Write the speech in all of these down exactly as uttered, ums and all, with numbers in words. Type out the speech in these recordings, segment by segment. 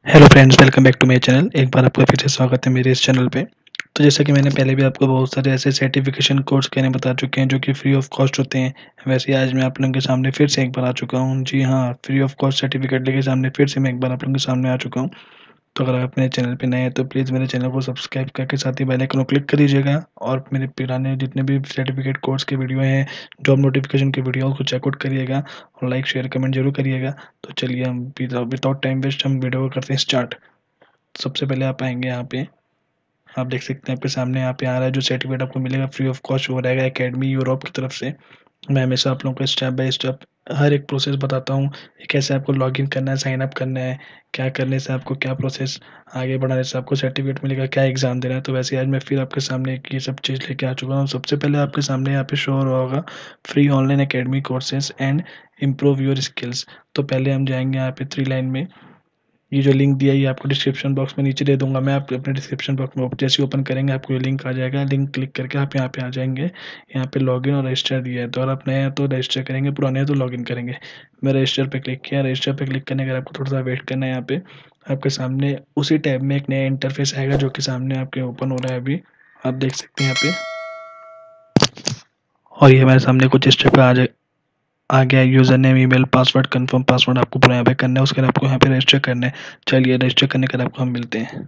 Hello friends, welcome back to my channel. एक बार आपका फिर से स्वागत है मेरे इस चैनल पे। तो जैसा कि मैंने पहले भी आपको बहुत सारे ऐसे सर्टिफिकेशन कोर्स कहने बता चुके हैं जो कि फ्री ऑफ कॉस्ट होते हैं। वैसे ही आज मैं आप लोगों के सामने फिर से एक बार आ चुका हूँ। जी हाँ, फ्री ऑफ कॉस्ट सर्टिफिकेट लेके सामने फिर से मैं एक बार आप लोगों के सामने आ चुका हूँ। तो अगर आप मेरे चैनल पे नए हैं तो प्लीज़ मेरे चैनल को सब्सक्राइब करके साथ ही बेल आइकन को क्लिक कर दीजिएगा और मेरे पुराने जितने भी सर्टिफिकेट कोर्स के वीडियो हैं, जॉब नोटिफिकेशन की वीडियो उसको चेकआउट करिएगा और लाइक शेयर कमेंट जरूर करिएगा। तो चलिए हम विदाउट टाइम वेस्ट हम वीडियो को करते हैं स्टार्ट। सबसे पहले आप आएँगे यहाँ पे, आप देख सकते हैं आपके सामने यहाँ पे आ रहा है जो सर्टिफिकेट आपको मिलेगा फ्री ऑफ कॉस्ट वो रहेगा अकेडमी यूरोप की तरफ से। मैं हमेशा आप लोगों को स्टेप बाय स्टेप हर एक प्रोसेस बताता हूँ कि कैसे आपको लॉगिन करना है, साइन अप करना है, क्या करने से आपको क्या प्रोसेस आगे बढ़ाने से आपको सर्टिफिकेट मिलेगा, क्या एग्ज़ाम देना है। तो वैसे आज मैं फिर आपके सामने एक ये सब चीज़ लेके आ चुका हूँ। सबसे पहले आपके सामने यहाँ पे शो हो रहा होगा free online academy courses and improve your skills. तो पहले हम जाएँगे यहाँ पे थ्री लाइन में, ये जो लिंक दिया है ये आपको डिस्क्रिप्शन बॉक्स में नीचे दे दूंगा मैं। आप अपने डिस्क्रिप्शन बॉक्स में जैसे ओपन करेंगे आपको ये लिंक आ जाएगा। लिंक क्लिक करके आप यहाँ पे आ जाएंगे। यहाँ पे लॉगिन और रजिस्टर दिया है, तो अगर आप नए हैं तो रजिस्टर करेंगे, पुराने हैं तो लॉगिन करेंगे। मैं रजिस्टर पे क्लिक किया। रजिस्टर पे क्लिक करने के बाद आपको थोड़ा सा वेट करना है। यहाँ पे आपके सामने उसी टैब में एक नया इंटरफेस आएगा जो कि सामने आपके ओपन हो रहा है अभी, आप देख सकते हैं यहाँ पे। और ये हमारे सामने कुछ स्टेप आ जाए आ गया। User name, email, password, confirm password आपको पूरा यहाँ पे करना है। उसके बाद आपको यहाँ पे रजिस्टर करना है। चलिए रजिस्टर करने के बाद आपको हम मिलते हैं।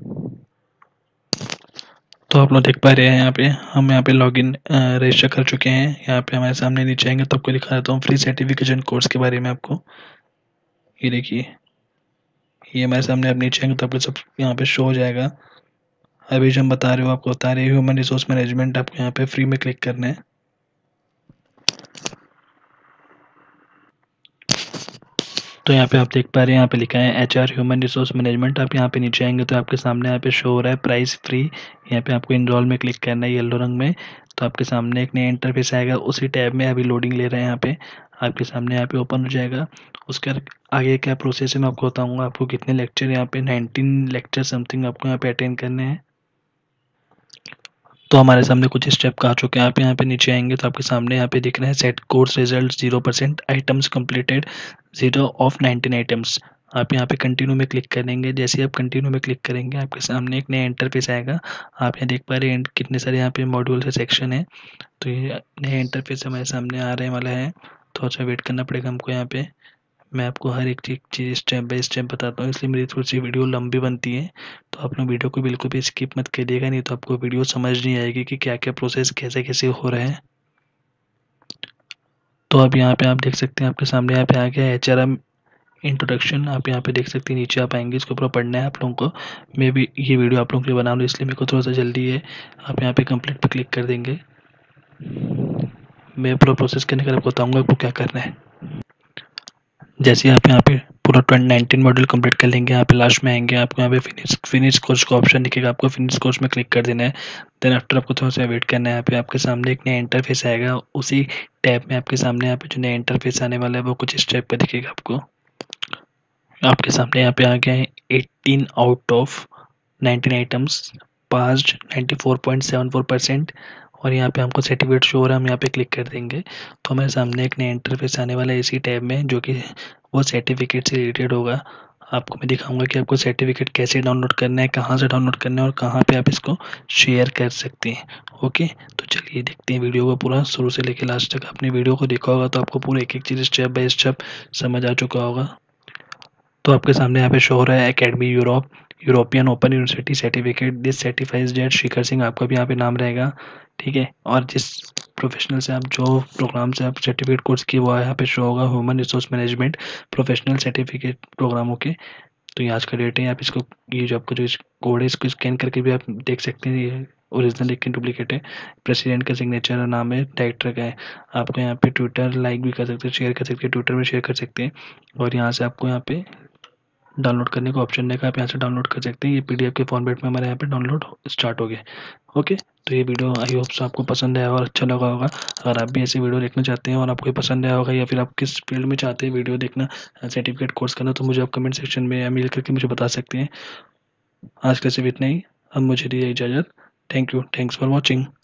तो आप लोग देख पा रहे हैं यहाँ पे हम यहाँ पे लॉगिन रजिस्टर कर चुके हैं। यहाँ पे हमारे सामने नीचे आएंगे तो आपको दिखा देता हूँ फ्री सर्टिफिकेशन कोर्स के बारे में आपको। ये देखिए, ये हमारे सामने आप नीचे आएंगे तो आपको सब यहाँ पे शो हो जाएगा। अभी जो हम बता रहे हो आपको बता रहे हैं ह्यूमन रिसोर्स मैनेजमेंट, आपको यहाँ पे फ्री में क्लिक करना है। तो यहाँ पे आप देख पा रहे हैं यहाँ पे लिखा है H R human resource management. आप यहाँ पे नीचे आएंगे तो आपके सामने यहाँ पे शो हो रहा है प्राइस फ्री। यहाँ पे आपको इनरोल में क्लिक करना है येलो रंग में। तो आपके सामने एक नया इंटरफेस आएगा, उसी टैब में अभी लोडिंग ले रहे हैं। यहाँ पे आपके सामने यहाँ पे ओपन हो जाएगा। उसके आगे क्या प्रोसेस है मैं आपको बताऊँगा। आपको कितने लेक्चर यहाँ पे नाइनटीन लेक्चर समथिंग आपको यहाँ पे अटेंड करने हैं। तो हमारे सामने कुछ स्टेप आ चुके हैं। आप यहाँ पे नीचे आएंगे तो आपके सामने यहाँ पे दिख रहे हैं set course result zero percent items completed zero of nineteen items. आप यहाँ पे कंटिन्यू में क्लिक करेंगे। जैसे ही आप कंटिन्यू में क्लिक करेंगे आपके सामने एक नया इंटरफेस आएगा। आप यहाँ देख पा रहे हैं कितने सारे यहाँ पे मॉड्यूल से सेक्शन है। तो ये नया इंटरफेस हमारे सामने आ रहे वाला है। थोड़ा सा वेट करना पड़ेगा हमको। यहाँ पे मैं आपको हर एक चीज़ चीज़ स्टेप बाय स्टेप बताता हूँ, इसलिए मेरी थोड़ी सी वीडियो लंबी बनती है। तो आप लोग वीडियो को बिल्कुल भी स्किप मत करिएगा, नहीं तो आपको वीडियो समझ नहीं आएगी कि क्या क्या प्रोसेस कैसे कैसे हो रहा है। तो अब यहाँ पे आप देख सकते हैं आपके सामने यहाँ पे आ गया एच आर एम इंट्रोडक्शन। आप यहाँ पे देख सकते हैं नीचे आप आएंगे, इसको पूरा पढ़ना है आप लोगों को। मैं भी ये वीडियो आप लोगों के लिए बना रहा हूँ इसलिए मेरे को थोड़ा सा जल्दी है। आप यहाँ पे कंप्लीट पे क्लिक कर देंगे। मैं पूरा प्रोसेस करने के बाद आपको बताऊँगा आपको क्या करना है। जैसे आप यहाँ पे पूरा ट्वेंटी नाइनटीन मॉड्यूल कंप्लीट कर लेंगे, यहाँ पे लास्ट में आएंगे आपको यहाँ पे फिनिश फिनिश कोर्स का ऑप्शन दिखेगा। आपको फिनिश कोर्स में क्लिक कर देना है। देन आफ्टर आपको थोड़ा सा वेट करना है। यहाँ पे आपके सामने एक नया इंटरफेस आएगा, उसी टैब में आपके सामने यहाँ पे जो नया इंटरफेस आने वाला है वो कुछ इस टाइप का दिखेगा आपको। आपके सामने यहाँ पे आ गया है eighteen out of nineteen items passed ninety four point seven four percent. और यहाँ पे हमको सर्टिफिकेट शो हो रहा है, हम यहाँ पे क्लिक कर देंगे तो हमारे सामने एक नया इंटरफेस आने वाला है इसी टैब में, जो कि वो सर्टिफिकेट से रिलेटेड होगा। आपको मैं दिखाऊंगा कि आपको सर्टिफिकेट कैसे डाउनलोड करना है, कहाँ से डाउनलोड करना है और कहाँ पे आप इसको शेयर कर सकते हैं। ओके, तो चलिए देखते हैं वीडियो को पूरा शुरू से लेकर लास्ट तक। आपने वीडियो को देखा होगा तो आपको पूरा एक एक चीज़ स्टेप बाय स्टेप समझ आ चुका होगा। तो आपके सामने यहाँ पे शो हो रहा है academy Europe European open university certificate this certifies that Shikhar Singh, आपका भी यहाँ पे नाम रहेगा। ठीक है, और जिस प्रोफेशनल से आप जो प्रोग्राम से आप सर्टिफिकेट कोर्स किए वो यहाँ पे शो होगा human resource management professional certificate प्रोग्रामों के। तो ये आज का डेट है। आप इसको ये जो आपको जो कोड है इसको स्कैन करके भी आप देख सकते हैं। ये ओरिजिनल एक डुप्लीकेट है। प्रेसिडेंट का सिग्नेचर नाम है, डायरेक्टर का है। आपको यहाँ पे ट्विटर लाइक भी कर सकते हैं, शेयर कर सकते हैं, ट्विटर में शेयर कर सकते हैं। और यहाँ से आपको यहाँ पे डाउनलोड करने का ऑप्शन देगा, आप यहाँ से डाउनलोड कर सकते हैं। ये पीडीएफ के फॉर्मेट में हमारे यहाँ पे डाउनलोड स्टार्ट हो गया। ओके, तो ये वीडियो आई होप से आपको पसंद आया और अच्छा लगा होगा। अगर आप भी ऐसी वीडियो देखना चाहते हैं और आपको ये पसंद आया होगा या फिर आप किस फील्ड में चाहते हैं वीडियो देखना, सर्टिफिकेट कोर्स करना, तो मुझे आप कमेंट सेक्शन में या मेल करके मुझे बता सकते हैं। आज का सिर्फ इतना ही, अब मुझे दीजिए इजाज़त। Thank you, thanks for watching.